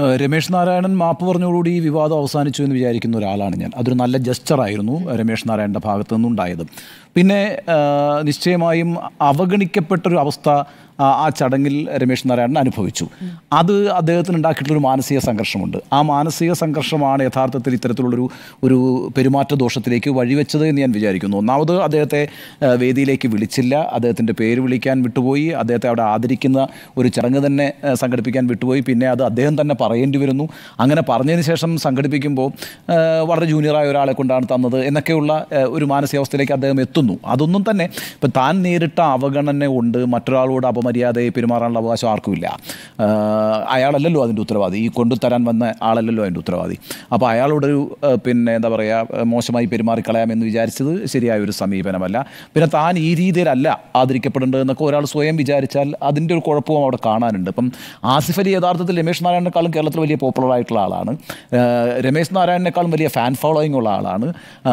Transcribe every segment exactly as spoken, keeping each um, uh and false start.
രമേശ് നാരായണൻ മാപ്പ് പറഞ്ഞതോടുകൂടി ഈ വിവാദം അവസാനിച്ചു എന്ന് വിചാരിക്കുന്ന ഒരാളാണ് ഞാൻ. അതൊരു നല്ല ജസ്റ്ററായിരുന്നു രമേശ് നാരായണൻ്റെ ഭാഗത്തു നിന്നുണ്ടായത്. പിന്നെ നിശ്ചയമായും അവഗണിക്കപ്പെട്ടൊരു അവസ്ഥ ആ ചടങ്ങിൽ രമേശ് നാരായണൻ അനുഭവിച്ചു. അത് അദ്ദേഹത്തിന് ഉണ്ടാക്കിയിട്ടുള്ളൊരു മാനസിക സംഘർഷമുണ്ട്. ആ മാനസിക സംഘർഷമാണ് യഥാർത്ഥത്തിൽ ഇത്തരത്തിലുള്ളൊരു ഒരു പെരുമാറ്റ ദോഷത്തിലേക്ക് വഴിവെച്ചത് എന്ന് ഞാൻ വിചാരിക്കുന്നു. ഒന്നാമത് അദ്ദേഹത്തെ വേദിയിലേക്ക് വിളിച്ചില്ല, അദ്ദേഹത്തിൻ്റെ പേര് വിളിക്കാൻ വിട്ടുപോയി, അദ്ദേഹത്തെ അവിടെ ആദരിക്കുന്ന ഒരു ചടങ്ങ് തന്നെ സംഘടിപ്പിക്കാൻ വിട്ടുപോയി. പിന്നെ അത് അദ്ദേഹം തന്നെ പറയേണ്ടി വരുന്നു. അങ്ങനെ പറഞ്ഞതിന് ശേഷം സംഘടിപ്പിക്കുമ്പോൾ വളരെ ജൂനിയറായ ഒരാളെ കൊണ്ടാണ് തന്നത് എന്നൊക്കെയുള്ള ഒരു മാനസികാവസ്ഥയിലേക്ക് അദ്ദേഹം എത്തുന്നു. അതൊന്നും തന്നെ ഇപ്പം താൻ നേരിട്ട അവഗണന കൊണ്ട് മറ്റൊരാളോട് അപമര്യാദയെ പെരുമാറാനുള്ള അവകാശം ആർക്കുമില്ല. അയാളല്ലല്ലോ അതിൻ്റെ ഉത്തരവാദി, ഈ കൊണ്ടുതരാൻ വന്ന ആളല്ലല്ലോ അതിൻ്റെ ഉത്തരവാദി. അപ്പോൾ അയാളോടൊരു പിന്നെ എന്താ പറയുക മോശമായി പെരുമാറിക്കളയാമെന്ന് വിചാരിച്ചത് ശരിയായൊരു സമീപനമല്ല. പിന്നെ താൻ ഈ രീതിയിലല്ല ആദരിക്കപ്പെടേണ്ടതെന്നൊക്കെ ഒരാൾ സ്വയം വിചാരിച്ചാൽ അതിൻ്റെ ഒരു കുഴപ്പവും അവിടെ കാണാനുണ്ട്. ഇപ്പം ആസിഫ് അലി യഥാർത്ഥത്തിൽ രമേശ് നാരായണനേക്കാളും കേരളത്തിൽ വലിയ പോപ്പുലർ ആയിട്ടുള്ള ആളാണ്. രമേശ് നാരായണനേക്കാളും വലിയ ഫാൻ ഫോളോയിങ് ഉള്ള ആളാണ്.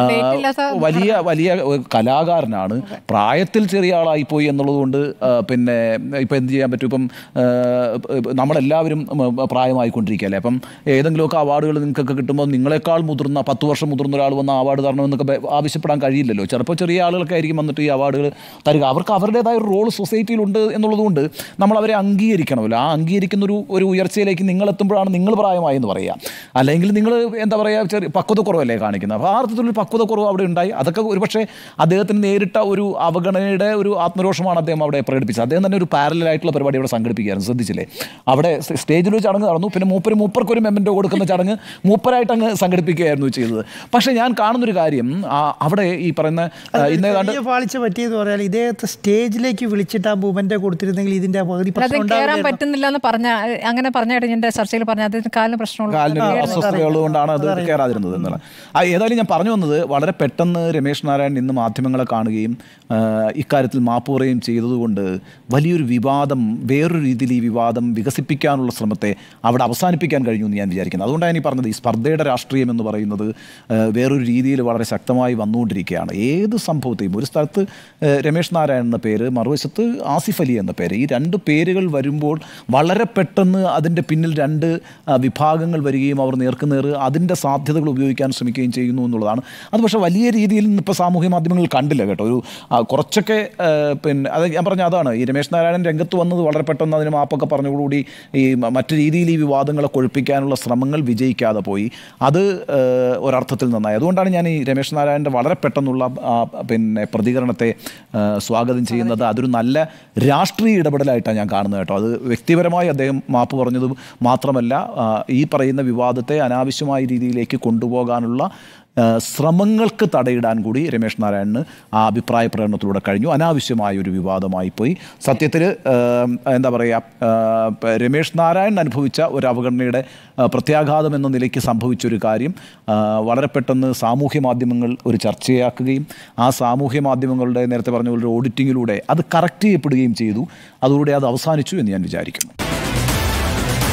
വലിയ വലിയ കലാകാരനാണ്. പ്രായത്തിൽ ചെറിയ ആളായിപ്പോയി എന്നുള്ളതുകൊണ്ട് പിന്നെ ഇപ്പം എന്ത് ചെയ്യാൻ പറ്റും? ഇപ്പം നമ്മളെല്ലാവരും പ്രായമായിക്കൊണ്ടിരിക്കുകയല്ലേ. അപ്പം ഏതെങ്കിലുമൊക്കെ അവാർഡുകൾ നിങ്ങൾക്കൊക്കെ കിട്ടുമ്പോൾ നിങ്ങളെക്കാൾ മുതിർന്ന പത്ത് വർഷം മുതിർന്ന ഒരാൾ വന്ന അവാർഡ് തരണമെന്നൊക്കെ ആവശ്യപ്പെടാൻ കഴിയില്ലല്ലോ. ചിലപ്പോൾ ചെറിയ ആളുകളൊക്കെ ആയിരിക്കും വന്നിട്ട് ഈ അവാർഡുകൾ തരിക. അവർക്ക് അവരുടേതായ ഒരു റോൾ സൊസൈറ്റിയിലുണ്ട് എന്നുള്ളതുകൊണ്ട് നമ്മൾ അവരെ അംഗീകരിക്കണമല്ലോ. ആ അംഗീകരിക്കുന്നൊരു ഒരു ഉയർച്ചയിലേക്ക് നിങ്ങളെത്തുമ്പോഴാണ് നിങ്ങൾ പ്രായമായി എന്ന് പറയുക. അല്ലെങ്കിൽ നിങ്ങൾ എന്താ പറയുക ചെറിയ പക്വതക്കുറവല്ലേ കാണിക്കുന്നത്. അപ്പോൾ ആ അർത്ഥത്തിലൊരു പക്വതക്കുറവ് അവിടെ ഉണ്ടായി. അതൊക്കെ ഒരുപക്ഷെ അദ്ദേഹത്തിന് നേരിട്ട ഒരു അവഗണനയുടെ ഒരു ആത്മരോഷമാണ് അദ്ദേഹം അവിടെ പ്രകടിപ്പിച്ചത്. അദ്ദേഹം തന്നെ ഒരു പാരലായിട്ടുള്ള പരിപാടി അവിടെ സംഘടിപ്പിക്കുകയായിരുന്നു, ശ്രദ്ധിച്ചില്ലേ? അവിടെ സ്റ്റേജിൽ ഒരു ചടങ്ങ് നടന്നു, പിന്നെ മൂപ്പര് മൂപ്പർക്കൊരു മെമ്മൻറ്റോ കൊടുക്കുന്ന ചടങ്ങ് മൂപ്പരായിട്ട് അങ്ങ് സംഘടിപ്പിക്കുകയായിരുന്നു ചെയ്തത്. പക്ഷേ ഞാൻ കാണുന്നൊരു കാര്യം അവിടെ ഈ പറയുന്ന ഇന്നേതാണ്ട് പാളിച്ച പറ്റിയെന്ന് പറഞ്ഞാൽ ഇദ്ദേഹത്തെ സ്റ്റേജിലേക്ക് വിളിച്ചിട്ട് ആ മൂവ്മെന്റ് കൊടുത്തിരുന്നെങ്കിൽ ഇതിന്റെ പറ്റുന്നില്ല എന്ന് പറഞ്ഞ അങ്ങനെ പറഞ്ഞായിട്ട് എൻ്റെ ചർച്ചയിൽ പറഞ്ഞ അതിന് കാലിന് പ്രശ്നമുള്ള കാലിന് അസ്വസ്ഥതയുള്ളതുകൊണ്ടാണ് അത് കയറാതിരുന്നത് എന്നുള്ള. ഏതായാലും ഞാൻ പറഞ്ഞു വന്നത് വളരെ പെട്ടെന്ന് രമേശ് നാരായണൻ ഇന്ന് മാധ്യമങ്ങളെ കാണുകയും ഇക്കാര്യത്തിൽ മാപ്പ് പറയുകയും ചെയ്തതുകൊണ്ട് വലിയൊരു വിവാദം വേറൊരു രീതിയിൽ ഈ വിവാദം വികസിപ്പിക്കാനുള്ള ശ്രമത്തെ അവിടെ അവസാനിപ്പിക്കാൻ കഴിഞ്ഞു എന്ന് ഞാൻ വിചാരിക്കുന്നത്. അതുകൊണ്ടാണ് ഞാൻ ഈ പറഞ്ഞത് ഈ സ്പർദ്ധയുടെ രാഷ്ട്രീയം എന്ന് പറയുന്നത് വേറൊരു രീതിയിൽ വളരെ ശക്തമായി വന്നുകൊണ്ടിരിക്കുകയാണ്. ഏത് സംഭവത്തെയും ഒരു സ്ഥലത്ത് രമേശ് നാരായണൻ എന്ന പേര്, മറുവശത്ത് ആസിഫ് അലി എന്ന പേര്, ഈ രണ്ട് പേരുകൾ വരുമ്പോൾ വളരെ പെട്ടെന്ന് അതിൻ്റെ പിന്നിൽ രണ്ട് വിഭാഗങ്ങൾ വരികയും അവർ നേർക്കുനേർ അതിൻ്റെ സാധ്യതകൾ ഉപയോഗിക്കാൻ ശ്രമിക്കുകയും ചെയ്യുന്നു എന്നുള്ളതാണ്. അത് പക്ഷേ വലിയ രീതിയിൽ ഇപ്പോൾ സാമൂഹ്യ മാധ്യമങ്ങൾ കണ്ടില്ല കേട്ടോ. ഒരു കുറച്ചൊക്കെ പിന്നെ അത് ഞാൻ പറഞ്ഞ അതാണ് ഈ രമേശ് നാരായണൻ രംഗത്ത് വന്നത് വളരെ പെട്ടെന്ന് അതിന് മാപ്പൊക്കെ പറഞ്ഞുകൂടി ഈ മറ്റു രീതിയിൽ ഈ വിവാദങ്ങളെ കൊഴുപ്പിക്കാനുള്ള ശ്രമങ്ങൾ വിജയിക്കാതെ പോയി. അത് ഒരർത്ഥത്തിൽ നന്നായി. അതുകൊണ്ടാണ് ഞാൻ ഈ രമേശ് നാരായണൻ്റെ വളരെ പെട്ടെന്നുള്ള പിന്നെ പ്രതികരണത്തെ സ്വാഗതം ചെയ്യുന്നത്. അതൊരു നല്ല രാഷ്ട്രീയ ഇടപെടലായിട്ടാണ് ഞാൻ കാണുന്നത് കേട്ടോ. അത് വ്യക്തിപരമായി അദ്ദേഹം മാപ്പ് പറഞ്ഞത് മാത്രമല്ല ഈ പറയുന്ന വിവാദത്തെ അനാവശ്യമായ രീതിയിലേക്ക് കൊണ്ടുപോകാനുള്ള ശ്രമങ്ങൾക്ക് തടയിടാൻ കൂടി രമേശ് നാരായണന് ആ അഭിപ്രായ പ്രകടനത്തിലൂടെ കഴിഞ്ഞു. അനാവശ്യമായ ഒരു വിവാദമായി പോയി. സത്യത്തിൽ എന്താ പറയുക രമേശ് നാരായണൻ അനുഭവിച്ച ഒരു അവഗണനയുടെ പ്രത്യാഘാതം എന്ന നിലയ്ക്ക് സംഭവിച്ചൊരു കാര്യം വളരെ പെട്ടെന്ന് സാമൂഹ്യ മാധ്യമങ്ങൾ ഒരു ചർച്ചയാക്കുകയും ആ സാമൂഹ്യ മാധ്യമങ്ങളുടെ നേരത്തെ പറഞ്ഞ ഒരു ഓഡിറ്റിങ്ങിലൂടെ അത് കറക്റ്റ് ചെയ്യപ്പെടുകയും ചെയ്തു. അതോടെ അത് അവസാനിച്ചു എന്ന് ഞാൻ വിചാരിക്കുന്നു.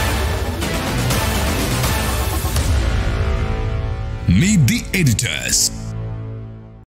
Meet the editors.